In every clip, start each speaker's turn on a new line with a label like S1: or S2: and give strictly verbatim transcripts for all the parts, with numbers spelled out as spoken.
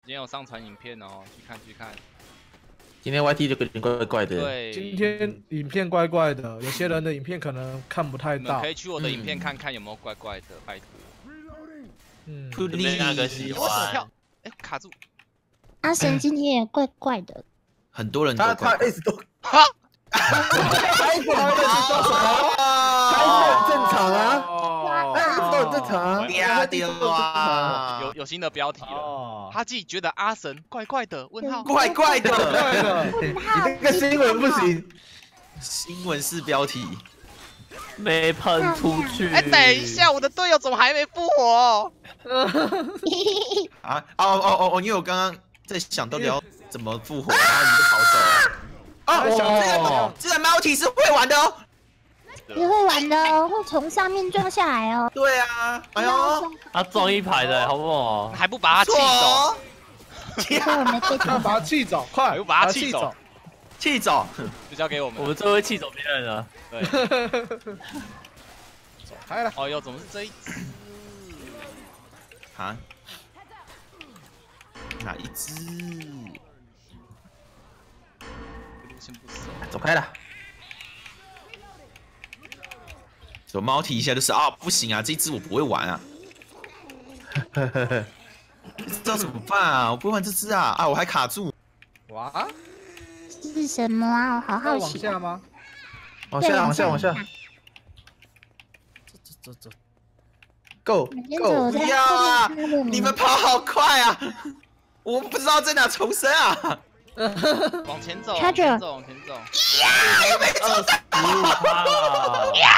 S1: 今天有上传影片哦，去看去看。
S2: 今天 Y T 就有点怪怪的。
S1: 对，
S3: 今天影片怪怪的，有些人的影片可能看不太到。
S1: 你们可以去我的影片看看有没有怪怪的，拜托。
S3: 嗯，
S2: 你那个喜欢。
S1: 哎，卡住。
S4: 阿神今天也怪怪的。
S2: 很多人
S5: 他他一直都。
S1: 哈。
S5: 他一直都说什么？他一直很正常啊。 哎，都很正常啊！
S2: 嗲电话，
S1: 有有新的标题了。哈记觉得阿神怪怪的？问号，
S2: 怪怪的，
S5: 怪的。你这个新闻不行，
S2: 新闻是标题，
S6: 没喷出去。
S1: 哎，等一下，我的队友怎么还没复活？
S2: 啊哦哦哦哦！因为我刚刚在想到底要怎么复活，然后你就跑走了。哦，这个这个猫体是会玩的哦。
S4: 也会玩的哦，会从上面撞下来哦。
S2: 对啊，哎呦，
S6: 他撞一排的，好不好？
S1: 还不把他气走？
S3: 快把他气走，快，
S1: 不把他气走，
S2: 气走，
S1: 就交给我们。
S6: 我们最会气走别人了。
S1: 对，
S3: 走开了。
S1: 哦哟，怎么是这一只？
S2: 啊？哪一只？
S1: 先不熟，
S2: 走开了。 手猫提一下就是啊，不行啊，这只我不会玩啊。这怎么办啊？我不会玩这只啊啊！我还卡住。
S3: 哇，
S4: 是什么啊？我好好奇。
S3: 往下吗？
S5: 往下，往下，往下。
S3: 走走走走
S5: ，Go Go！
S2: 不要啊！你们跑好快啊！我不知道在哪重生啊！
S1: 往前走，往前走，往前走。
S2: 呀，又没中到。
S1: 呀！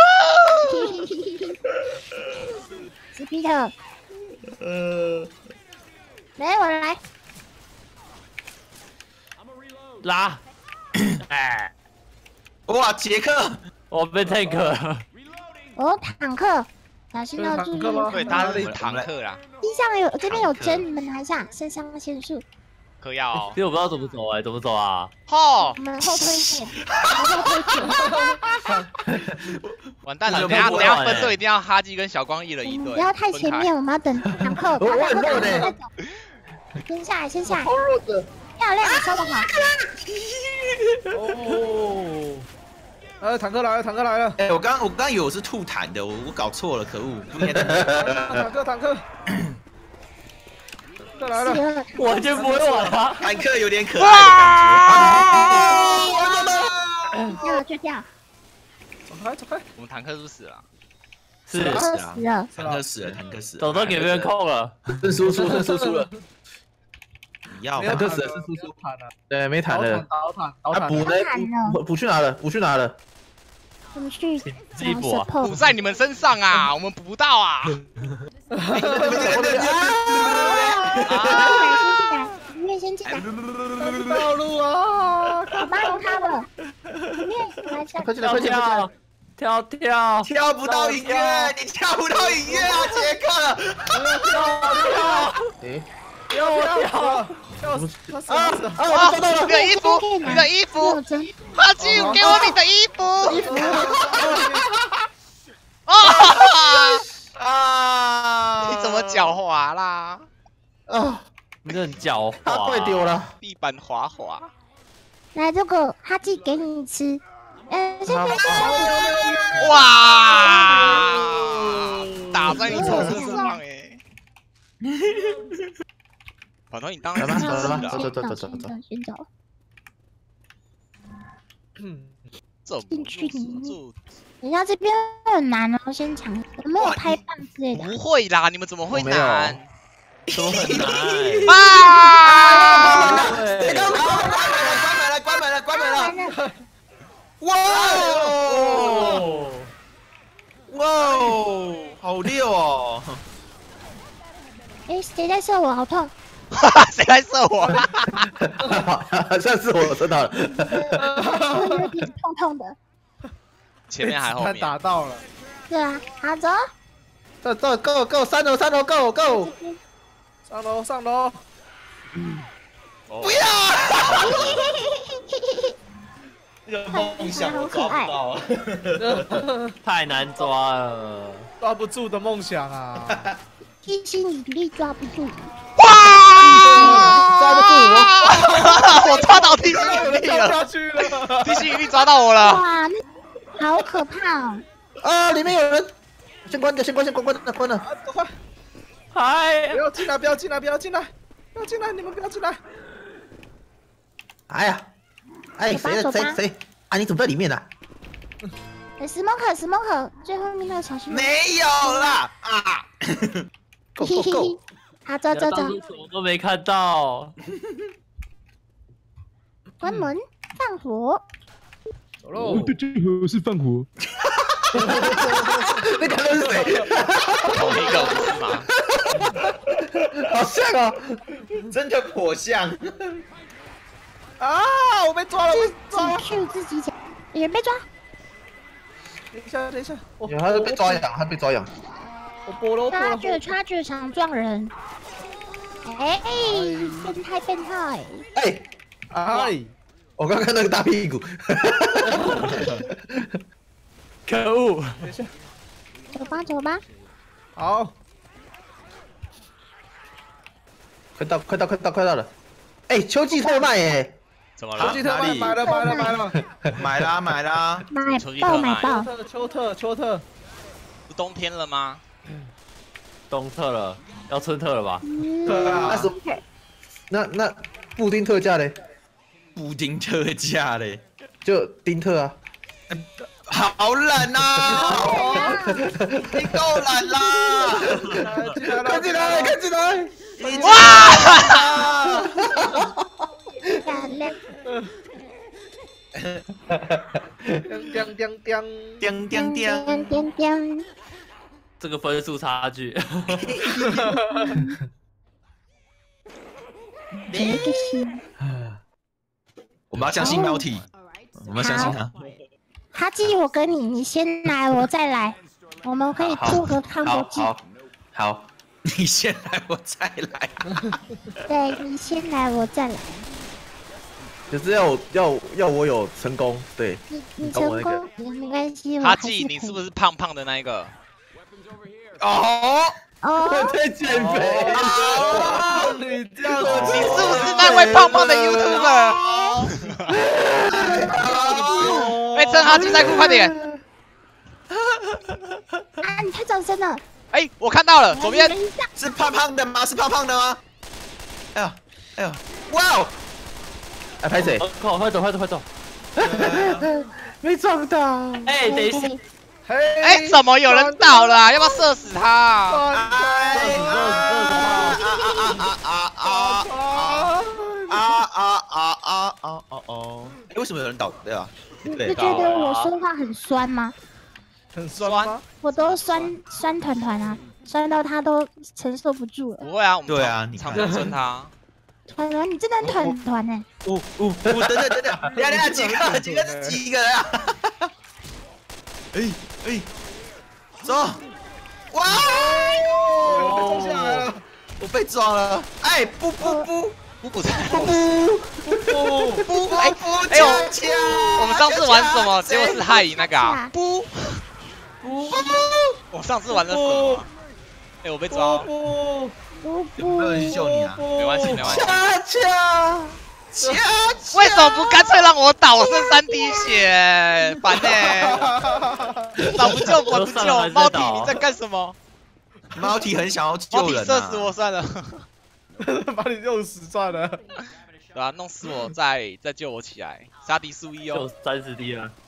S4: 斯皮特，
S5: 呃，
S4: 来，我来
S6: 拉，哎，
S2: 哇，杰克，
S6: 我被 tank，
S4: 哦，坦克，小心哦，注意。
S1: 对，他是坦克啦。
S4: 地上有，这边有针，你们拿下，肾上腺素。
S1: 嗑药哦，
S6: 其实我不知道怎么走哎，怎么走啊？
S1: 吼！
S4: 我们后推一点，后推一点。
S1: 完蛋了，等下等下分队一定要哈基跟小光一人一队。
S4: 不要太前面，我们要等坦克，
S5: 我很弱
S4: 的。
S5: 的。
S4: 先下来，先下来。
S5: 好弱的。
S4: 漂亮，收得好。
S3: 哦。哎，坦克来了，坦克来了。
S2: 哎，我刚我刚以为我是吐痰的，我我搞错了，可恶！
S3: 坦克，坦克。 再来了，
S6: 完全不会玩啊！
S2: 坦克有点可爱的
S4: 感觉。掉就掉，
S3: 走开走开！
S1: 我们坦克是不是死了？
S6: 是
S2: 死
S4: 了，
S2: 坦克死了，坦克死了。
S6: 走都给别人扣了，
S5: 是输出，是输出了。
S2: 你要
S5: 坦克死了，是输出。对，没弹了。
S3: 倒坦，倒坦，
S5: 补呢？补补去哪了？补去哪了？
S4: 我们去
S6: 自己补啊！
S1: 补在你们身上啊，我们补不到啊！
S4: 里面先进来，
S3: 道路啊！
S4: 我帮助他了。里面来下，
S5: 快进来，快进来，
S6: 跳跳
S2: 跳不到音乐，你跳不到音乐啊，杰克！
S6: 跳跳！
S5: 哎，
S6: 跳我跳！
S3: 跳啊啊！
S1: 我找到了，你的衣服，你的衣服，哈基，给我你的衣服！啊啊！你怎么狡猾啦？
S5: 啊！
S6: 你很狡猾，
S5: 他快丢了，
S1: 地板滑滑。
S4: 来，这个哈基给你吃。呃，先别吃。
S1: 哇！打在你头身上哎！反正你当然
S5: 走了吧，
S4: 走
S5: 走走走走走。
S4: 先走。
S1: 走
S4: 进去里面。等下这边很难哦，先抢。有没有拍棒之类的？
S1: 不会啦，你们怎么会难？
S6: 怎么很难？
S1: 啊！
S2: 这个关门了，关门了，关门了，关门了！哇哦！哇哦，好溜哦！
S4: 哎，谁在射我？好痛！
S1: 谁在射我？
S5: 好像是我射到了，
S4: 有点痛痛的。
S1: 前面还后面
S3: 打到了。
S4: 对啊，好走。
S5: 走走 ，Go Go， 三楼三楼 Go Go。
S3: 上楼，上楼！
S2: 不要！这个梦想我抓不到啊，
S6: 太难抓了，
S3: 抓不住的梦想啊！
S4: 一心一力抓不住。
S1: 哇！
S3: 掉
S1: 了，
S3: 下去了。
S1: 地心引力抓到我了。
S4: 哇，那好可怕哦！
S5: 啊，里面有人，先关掉，先关，先关，关了，关了。
S3: 啊，走快！
S6: 嗨
S3: 不，要进来，不要进来，不要进来，不要进来，你们不要进来。
S5: 哎呀，哎，
S4: 走吧
S5: 谁
S4: 走吧
S5: 谁谁？啊，你怎么在里面呢？
S4: 哎，smoke smoke，最后面那个小心。
S2: 没有啦啊！
S5: 够够够！
S4: 好，走走走，
S6: 当初什么都没看到。
S4: 关门放火。
S3: 走喽。
S7: 最合是放火。
S5: 那个人是谁？
S1: 同一个不是吗？
S5: 好像哦，
S2: 真的颇像。
S3: 啊！我被抓了，我被抓了。
S4: 自己 Q 自己讲，有人被抓。
S3: 等一下，等一下，我
S5: 有他是被抓痒，他被抓痒。
S3: 我剥了，我剥了。
S4: 差距差距想撞人。哎，变态变态！
S5: 哎，
S3: 哎，
S5: 我刚看那个大屁股。
S6: 可恶！
S3: 等一下，
S4: 走吧走吧，
S3: 好，
S5: 快到，快到，快到，快到了！哎，秋季特卖哎，
S1: 怎么了？
S3: 秋季特
S2: 哪里
S3: 卖买了买了买了，
S2: 买啦买啦，
S4: 买
S1: 秋季特卖
S4: 爆买爆！
S3: 特秋特秋特，
S1: 是冬天了吗？
S6: 冬特了，要春特了吧？
S3: 对啊
S5: 那什么？那那布丁特价嘞？
S2: 布丁特价嘞，
S5: 就丁特啊。
S2: 好冷啊！你够冷啦！
S5: 看进来，看进来！
S1: 哇！
S4: 漂亮！
S3: 叮叮叮叮，
S2: 叮叮叮，
S4: 叮叮！
S6: 这个分数差距。
S4: 一个心。
S2: 我们要相信 Multi，我们要相信他。
S4: 哈基，我跟你，你先来，我再来，我们可以做个康
S5: 好
S4: 国计。
S5: 好好，
S2: 你先来，我再来。
S4: 对你先来，我再来。
S5: 就是要要要我有成功，对，
S4: 你你
S5: 懂我那
S4: 成功也没关系，我
S1: 哈记，
S4: 还是可以
S1: 你是不是胖胖的那一个？
S2: 哦，
S4: 哦，
S5: 在减肥。
S2: 哦
S3: 你这样
S1: 你
S3: 子，
S1: 是不是那位胖胖的 YouTuber？哎，趁哈记在库，快点！
S4: 啊，你太早生了，
S1: 哎，我看到了，左边。
S4: 等一下，
S2: 是胖胖的吗？是胖胖的吗？哎呀，哎呀，哇哦！
S5: 哎，拍谁？
S6: 快快走，快走，快走！
S5: 没撞到。
S6: 哎，等一下，
S3: 嘿，
S1: 哎，怎么有人倒了啊？要不要射死他？
S2: 哎啊啊啊啊啊啊啊啊啊啊哦！为什么有人倒？对啊，对
S4: 就，觉得我说话很酸吗？
S3: 很酸吗？
S4: 我都酸酸团团啊，酸到他都承受不住了。
S1: 不会啊，我们
S2: 对啊你看
S1: 常常称他。
S4: 团团，你真的很团团呢。
S2: 呜呜呜！等等等等，等等等几个？几个是几个人啊？哎哎，走！哇！
S3: 冲下来了，
S2: 我被撞了！哎，不不不
S1: 不不在。
S2: 不不不！
S1: 哎
S2: 不
S1: 哎呦
S2: 恰恰
S1: 我们上次玩什么？结果是害赢那个啊！
S2: 不
S3: 不
S1: 我上次玩的什么？哎，我被抓了。
S3: 不
S4: 不
S2: 有没有人去救你啊？
S1: 没关系，没关系。
S5: 恰恰
S2: 恰恰！
S1: 为什么不干脆让我倒？我剩三滴血，烦呢！倒不救我不救，猫体你在干什么？
S2: 猫体很想要
S1: 猫
S2: 救人
S1: 体射死
S2: 啊！
S1: 我算了，
S3: 把你用死算了。
S1: 对吧？弄死我再再救我起来，杀敌数一
S6: 就
S1: 哦。
S6: 三十滴了。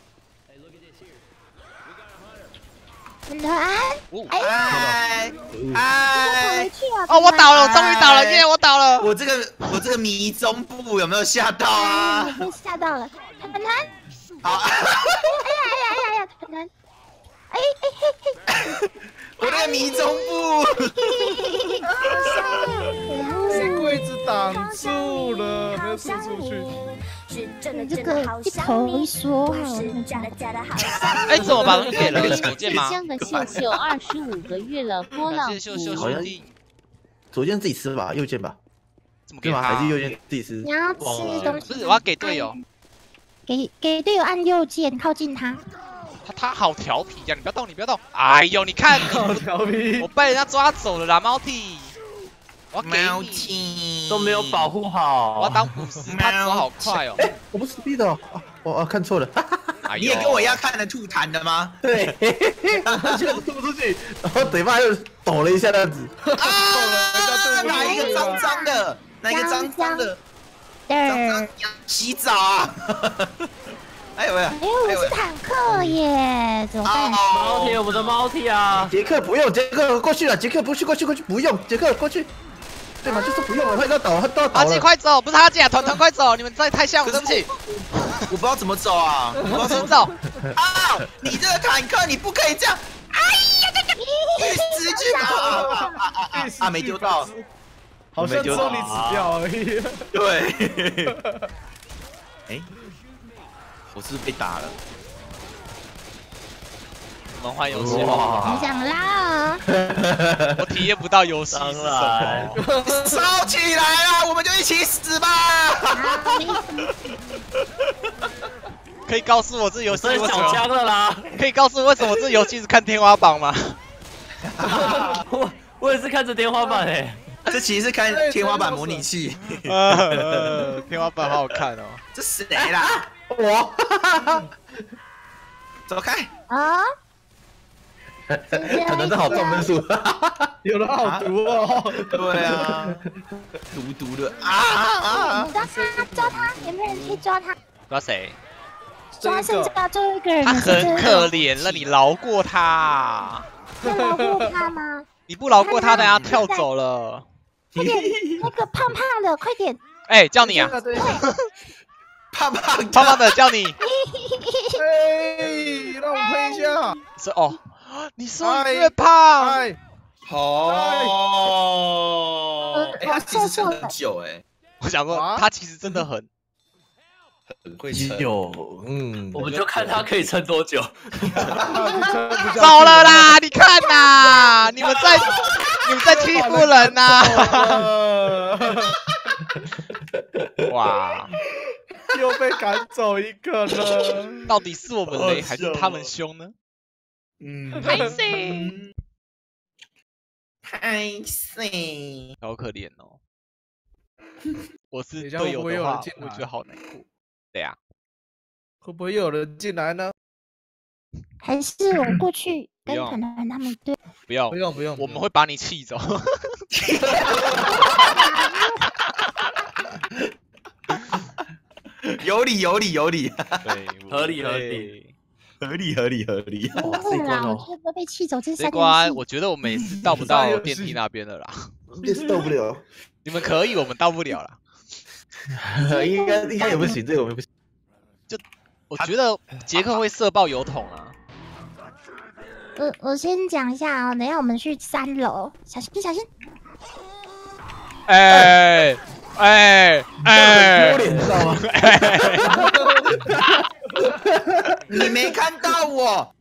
S4: 团团，
S1: 哦
S4: 哎呀，
S2: 哎
S4: 我
S2: 哎
S4: 回！去啊！
S1: 哦，我倒了，我终于倒了，
S2: 哎
S1: 耶！我倒了。
S2: 我这个我这个迷踪步有没有吓到啊？
S4: 被吓到了，团团，
S2: 好，
S4: 哎呀哎呀哎呀，团团，哎哎嘿嘿。
S2: 我那个迷踪步，
S3: 被柜子挡住了，没有射出去。
S4: 你这个一口一说，害我那个。
S1: 哎，怎么把东西给了？左键吗？
S8: 香的秀秀二十五个月了，波浪
S1: 感谢秀秀
S5: 好像
S1: 兄弟，
S5: 左键自己吃吧，右键吧，对吗？
S1: 怎么给他？
S5: 还是右键自己吃
S4: 你？要吃东西，
S1: 不是，我要给队友。
S4: 给给队友按右键，靠近他。
S1: 他他好调皮呀！你不要动，你不要动。哎呦，你看，
S3: 好调皮
S1: 我，被人家抓走了啦，猫弟。 我要给
S2: 猫
S1: 你，
S2: 亲
S6: 都没有保护
S1: 我要
S6: 好。
S1: 当五十，他走好快哦。
S5: 我不是 speed 哦，啊我我看错了。
S1: 哎呦
S2: 你也跟我一样看得吐痰的吗？
S5: 对，现在吐不出去，然后嘴巴又抖了一下，这样子。
S2: 啊！哪一个脏脏的？哪一个脏脏的？脏脏
S4: 对，
S2: 洗澡啊！哎呦喂！
S4: 哎，我是坦克耶，怎么办？
S6: 猫体，我们的猫体啊！
S5: 杰克不用，杰克过去了，杰克不去，过去，过去，不用，杰克过去。对嘛，就是不用了，他都要倒，他都要倒
S1: 哈吉
S5: 了。
S1: 快走，不是哈吉啊，团团快走，你们在太像了，对不起。
S2: 我不知道怎么走啊！我不知道怎么
S1: 请走。
S2: 啊！你这个坦克，你不可以这样！哎呀，这个玉石去啊啊啊啊！没丢到，
S3: 好像只有你死掉而已。
S2: 对。哎，我是不是被打了？
S1: 我们换游戏吧，
S6: 哇
S4: 你想啦？
S1: 我体验不到游戏是什么。
S2: 烧起来了，我们就一起死吧！
S4: 啊，没什么。
S1: 可以告诉我这游戏为什
S6: 真小枪
S1: 么？
S6: 了啦！
S1: 可以告诉我为什么这游戏是看天花板吗？
S6: 我我也是看着天花板哎。
S2: 这其实是看天花板模拟器。
S1: 呃，天花板好好看哦。
S2: 这谁啦？
S5: 我，
S2: 走开！
S4: 啊？
S5: 可能是好撞分数。
S3: 有人好毒哦。
S2: 对啊，毒毒的啊啊！
S4: 抓他，抓他，有没有人可以抓他？
S1: 抓谁？
S4: 抓剩这个最后一个人
S1: 他
S4: 的是
S1: 很可怜了，你饶过他。
S4: 要饶过他吗？
S1: 你不饶过他，等下跳走了。
S4: 快点，那个胖胖的，快点！
S1: 哎，叫你啊！
S2: 胖胖的
S1: 胖胖的叫你。
S3: 哎，让我喷一下。
S1: 是哦，你说你越胖。
S3: 哎，
S2: 哦，哎，他其实撑很久哎，
S1: 我想过，他其实真的很。
S2: 很会撑。
S5: 有，嗯，
S6: 我们就看他可以撑多久。
S1: 走了啦！你看呐，你们在你们在欺负人呐！哇，
S3: 又被赶走一个了。
S1: 到底是我们雷还是他们凶呢？
S3: 嗯，
S1: 拍谁？
S2: 太谁？
S1: 好可怜哦！我是
S3: 等一下
S1: 队友
S3: 会不会有
S1: 的话
S3: 人进，来
S1: 我觉得好难过。对呀，
S3: 会不会又有人进来呢？
S4: 还是我过去跟
S1: 不用
S4: 可能他们对？
S1: 不要
S3: 不，用不用，
S1: 我们会把你气走。
S2: 有理有理有理，
S1: 对，
S6: 合理合理。
S2: 合理合理合理。
S4: 不会啦，我觉得被气走这
S1: 这
S4: 三
S1: 关我
S4: 件事。
S1: 觉得我们也是到不到电梯那边了啦。
S5: 也是动不了。
S1: 你们可以，我们到不了啦。
S5: 应该应该也不行，这个我们不行。
S1: 我觉得杰克会射爆油桶啊。
S4: 我我先讲一下哦，等一下我们去三楼，小心小心。
S1: 哎哎哎！
S5: 丢脸，你知道吗？
S2: 你没看到我？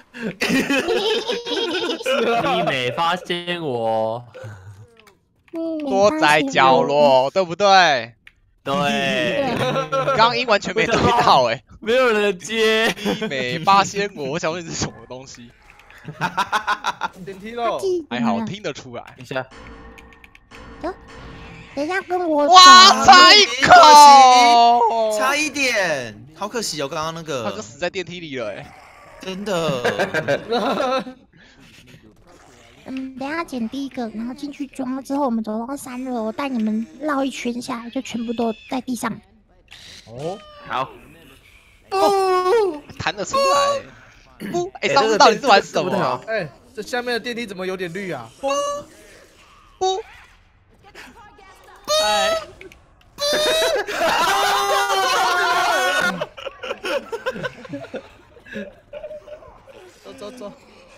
S6: 你没发现我？
S1: 躲在角落，对不对？
S6: 对，
S1: 刚刚音完全没对到哎、
S6: 没有人接。
S1: 你没发现我？我想问这是什么东西？
S3: 电梯喽。
S1: 还好听得出来。
S5: 等一下，
S4: 等一下跟我
S1: 哇，
S4: 走
S1: 差一口，
S2: 差一点，好可惜哦，刚刚那
S1: 他就
S2: 个
S1: 死在电梯里了哎、
S2: 真的。
S4: 嗯，等一下捡第一个，然后进去装了之后，我们走到三楼，我带你们绕一圈下来，就全部都在地上。
S3: 哦，
S2: 好，
S1: 弹得出来。不，哎，上次到底是玩什么啊？
S3: 哎，这下面的电梯怎么有点绿啊？
S1: 不，
S6: 哎，
S3: 走走走。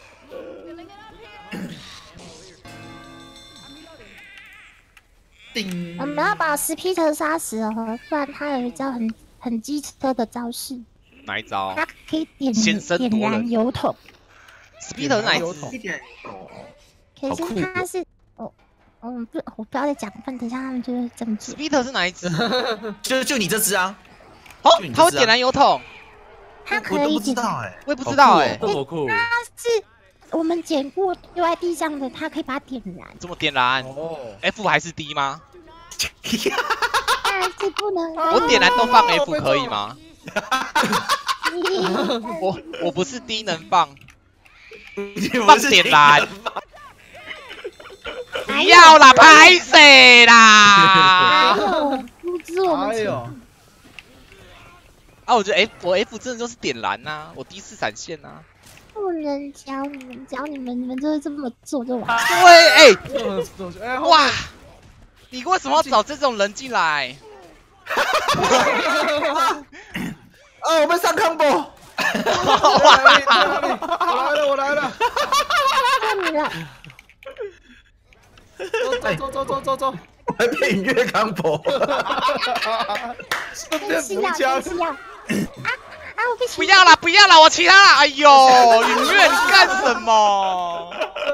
S2: 叮
S4: 我们要把斯皮特杀死哦，不然他有一招很很机车的招式，
S1: 哪一招
S4: 他可以点
S1: 先声
S4: 点燃
S1: 夺人
S4: 油桶，
S1: ？Speed 是哪一只？
S2: 一点哦，
S4: 可是他是哦，嗯不，我不要再讲，不然等一下他们就会这么解。
S1: Speed 是哪一只？
S2: 就就你这只啊，
S1: 哦
S2: 就你，这只啊
S1: 他会点燃油桶，
S4: 他
S2: 我都不知
S4: 可以点燃，
S2: 道哎。
S1: 我也不知道哎、
S6: 这么酷。
S4: 他是我们捡过丢在地上的，它可以把它点燃。
S1: 这么点燃
S3: 哦，
S1: ，F 还是 D 吗？
S4: 当然是不能。
S1: 我点燃都放 F 可以吗？
S4: 嗯
S1: 我我不是 D 能放，放点燃。不要啦，拍谁啦？
S4: 还有阻止我们前
S3: 哎呦，
S1: 啊，我觉得 F 我 F 真的就是点燃呐、啊，我第一次闪现呐、啊。
S4: 不能教你们，教你们，你们就是这么做就完。
S1: 对，哎、
S3: 这种这种哎，
S1: 哇，你为什么要找这种人进来？
S5: 啊，我们上康博，
S3: 我来了，我来了，
S4: 看你了，
S3: 走走走走走走，
S5: 我还变音乐康博，
S3: 顺便
S4: 真是要，
S3: 补枪
S4: 真，是要。啊啊！我被
S1: 不要啦，不要啦，我骑他啦！哎呦，允月你干什么？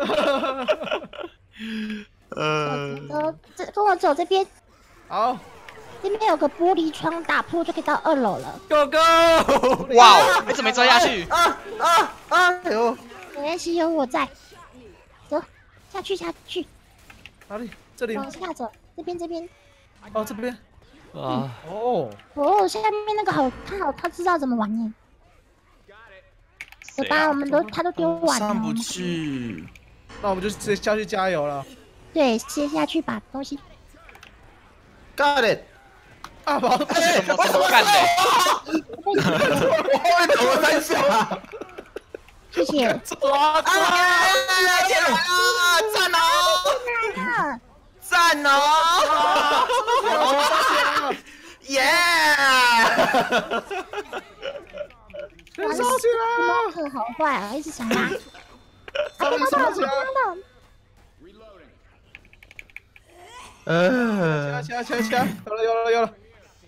S5: 呃，
S4: 走，这跟我走这边，
S3: 好，
S4: 这边有个玻璃窗，打破就可以到二楼了。
S6: Go Go！
S1: 哇，你怎么没钻下去？
S5: 啊啊啊！哎呦，
S4: 没关系，有我在。走，下去下去，
S3: 哪里？这里？
S4: 往下走，这边这边。
S3: 哦，这边。
S6: 啊，
S3: 哦，
S4: 哦，下面那个好，他好，他知道怎么玩呢。走吧，
S1: 谁啊
S4: 我们都他都丢完了。
S2: 上不去。
S3: 那我们就直接下去加油了。
S4: 对，先下去把东西。
S5: Got it！
S3: 啊，宝，
S1: 怎么怎么干的？
S5: 我会投了三下。
S4: 谢谢。
S2: 抓抓！进来了，赞哦！
S4: 啊！
S2: 赞哦！耶！
S3: 先烧起来啊！
S4: 这好坏啊，一直想拉。
S3: 烧起烧起来！
S5: 呃，
S3: 起来起来起来！有了有了有了！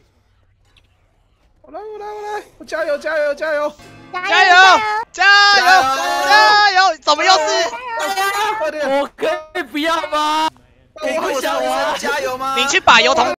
S3: 我来我来我来！我加油加油加油！
S4: 加
S1: 加油！加油！加油！怎么又是？
S3: 快点！
S6: 我可以不要吗？
S2: 可以跟我说一声加油吗？
S1: 你去把油桶